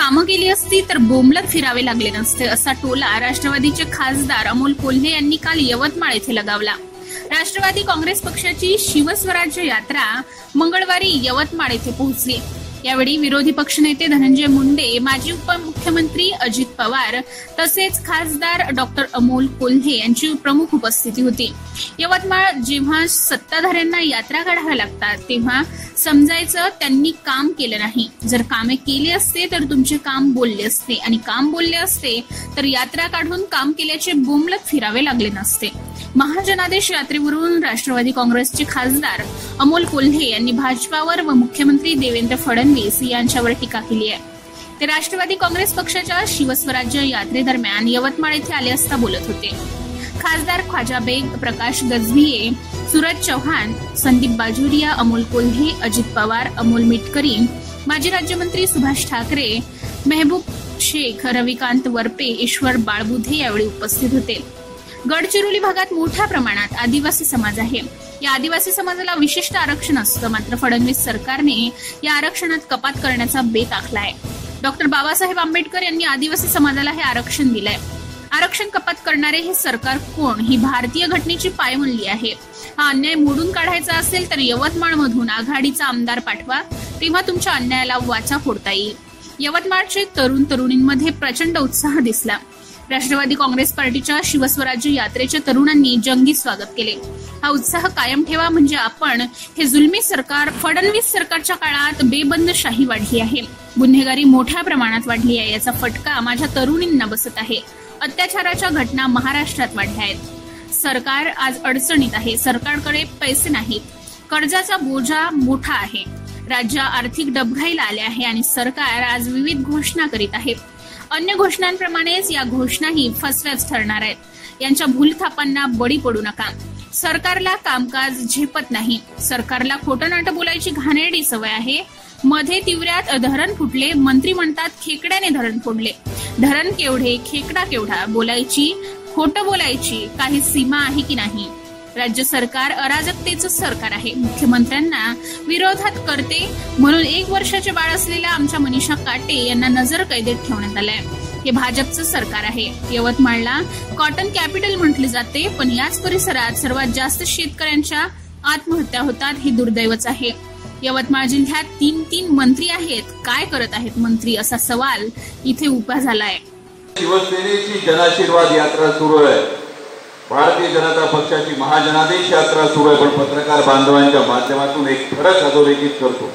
कामं केली असती तर बोंबलत फिरावे लागले नसते, असा टोला राष्ट्रवादीचे खासदार अमोल कोल्हे यांनी काल यवतमाळ येथे लगावला। राष्ट्रवादी काँग्रेस पक्षाची शिवस्वराज्य यात्रा मंगळवारी यवतमाळ येथे पोहोचली। यावेळी विरोधी पक्षनेते धनंजय मुंडे, माजी उपमुख्यमंत्री अजित पवार तसेच खासदार डॉक्टर अमोल कोल्हे यांची प्रमुख उपस्थिती होती। यवतमाळ जेव्हा सत्ताधाऱ्यांना यात्रा काढाव्या लागतात तेव्हा समजायचं त्यांनी काम केलं नाही। जर कामे केली असते तर तुमचे काम बोलले असते आणि काम बोलले असते तर यात्रा काढून काम केल्याचे बोंबलत फिरावे लागले नसते। महाजनादेश यात्रेवरून राष्ट्रवादी काँग्रेसचे खासदार अमोल कोल्हे यांनी भाजपावर व मुख्यमंत्री देवेंद्र फडणवीस यांच्यावर टीका केली आहे। ते राष्ट्रवादी काँग्रेस पक्षाच्या शिवस्वराज्य यात्रेदरम्यान यवतमाळ येथे आले असता बोलत होते। खासदार ख्वाजा बेग, प्रकाश गजभिये, सूरज चव्हाण, संदीप बाजोरिया, अमोल कोल्हे, अजित पवार, अमोल मिटकरी, माजी राज्यमंत्री सुभाष ठाकरे, मेहबूब शेख, रविकांत वरपे, ईश्वर बाळबुधे यावेळी उपस्थित होते। गडचिरोली भागात मोठ्या प्रमाणात आदिवासी समाज आहे। या आदिवासी समाजाला विशिष्ट आरक्षण असतं, मात्र फडणवीस सरकारने या आरक्षणात कपात करण्याचा बेत आखलाय। डॉक्टर बाबासाहेब आंबेडकर यांनी आदिवासी समाजाला हे आरक्षण दिलंय। आरक्षण कपात करणारे हे सरकार कोण? ही भारतीय घटनेची पायमल्ली आहे। हा अन्याय मोडून काढायचा असेल तर यवतमाळमधून आघाडीचा आमदार पाठवा, तेव्हा तुमच्या अन्यायाला वाचा फोडता येईल। यवतमाळचे तरुण तरुणींमध्ये प्रचंड उत्साह दिसला। राष्ट्रवादी काँग्रेस पार्टीच्या शिवस्वराज्य यात्रेच्या तरुणांनी जंगी स्वागत केले। हा उत्साह कायम ठेवा, म्हणजे आपण हे जुलमी सरकार, फडणवीस सरकारच्या काळात बेबंदशाही वाढली आहे, गुन्हेगारी मोठ्या प्रमाणात वाढली आहे, याचा फटका माझ्या तरुणींना बसत आहे। अत्याचाराच्या घटना महाराष्ट्रात वाढल्या आहेत। सरकार आज अडचणीत आहे। सरकारकडे पैसे नाहीत, कर्जाचा बोजा मोठा आहे, राज्य आर्थिक डबघाईला आले आहे आणि सरकार आज विविध घोषणा करीत आहे। अन्य घोषणांप्रमाणेच या घोषणाही फसव्याच ठरणार आहेत। यांच्या भूलथापांना बळी पडू नका। सरकारला कामकाज झेपत नाही। सरकारला खोटं नाटं बोलायची घाणेरडी सवय आहे। मध्ये तिवऱ्यात धरण फुटले, मंत्री म्हणतात खेकड्याने धरण फोडले। धरण केवढे, खेकडा केवढा, बोलायची, खोटं बोलायची काही सीमा आहे की नाही? राज्य सरकार अराजकतेचं सरकार आहे। मुख्यमंत्र्यांना विरोधात करते म्हणून 1 वर्षाचे बाळ असलेल्या आमच्या मनीषा काटे यांना नजर कैदेत ठेवण्यात आलंय। हे भाजपचं सरकार आहे। यवतमाळला कॉटन कॅपिटल म्हटले जाते, पण याच परिसरात सर्वात जास्त शेतकऱ्यांच्या आत्महत्या होतात, हे दुर्दैवच आहे। यवतमाळ जिल्ह्यात 3 मंत्री आहेत, काय करत आहेत मंत्री, असा सवाल इथे उभा झालाय। शिवसेनेची जनाशीर्वाद यात्रा सुरू आहे, भारतीय जनता पक्षाची महाजनादेश यात्रा सुरू आहे, पण पत्रकार बांधवांच्या माध्यमातून एक फरक अधोरेखित करतो।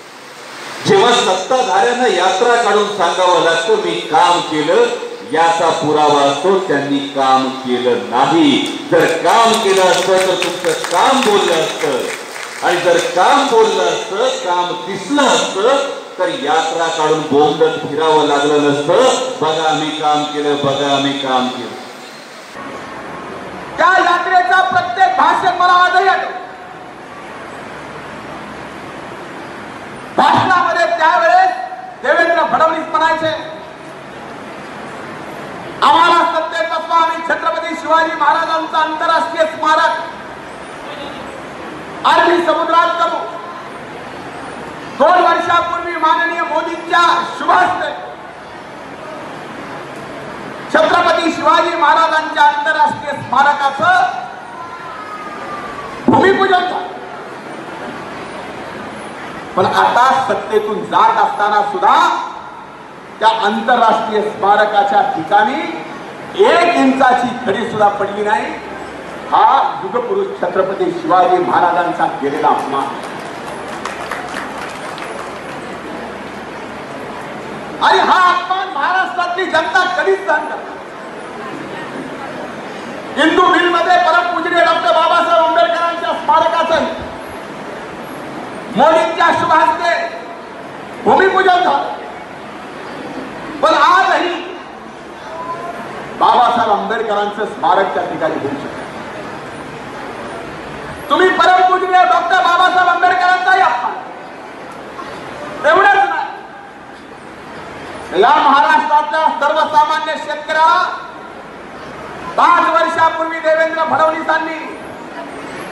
जेव्हा सत्ताधाऱ्यांना यात्रा काढून सांगावं लागतं मी काम केलं, याचा पुरावा असतो त्यांनी काम केलं नाही। जर काम केलं असतं तर तुमचं काम बोललं असतं, आणि जर काम बोललं असतं, काम दिसलं असतं तर यात्रा काढून बोंबलत फिरावं लागलं नसतं। बघा आम्ही काम केलं, बघा आम्ही काम केलं। त्या यात्रेचा प्रत्येक भाषण मला आजही आठवतं। भाषणामध्ये त्यावेळेस देवेंद्र फडणवीस म्हणायचे, आम्हाला सत्तेत बसवा, आम्ही छत्रपती शिवाजी महाराजांचं आंतरराष्ट्रीय स्मारक अरबी समुद्रात करू। 2 वर्षापूर्वी माननीय मोदींच्या शुभ हस्ते छत्रपती शिवाजी महाराजांच्या आंतरराष्ट्रीय स्मारकाचं भूमिपूजन झालं। पण आता सत्तेतून जात असताना सुद्धा त्या आंतरराष्ट्रीय स्मारकाच्या ठिकाणी 1 इंचाची खडी सुद्धा पडली नाही। हा युगपुरुष छत्रपती शिवाजी महाराजांचा केलेला अपमान, आणि हा अपमान महाराष्ट्रातली जनता कधीच सहन करते। हिंदू बिलमध्ये परमपूजनीय डॉक्टर बाबासाहेब आंबेडकरांच्या स्मारकाचं मोदींच्या शुभ हस्ते भूमिपूजन झालं, पण आजही बाबासाहेब आंबेडकरांचं स्मारक त्या ठिकाणी होऊ शकतं। तुम्ही परमपूजनीय डॉक्टर बाबासाहेब आंबेडकरांचाही अपमान, एवढंच नाही, या महाराष्ट्रातल्या सर्वसामान्य शेतकऱ्याला 5 वर्षापूर्वी देवेंद्र फडणवीसांनी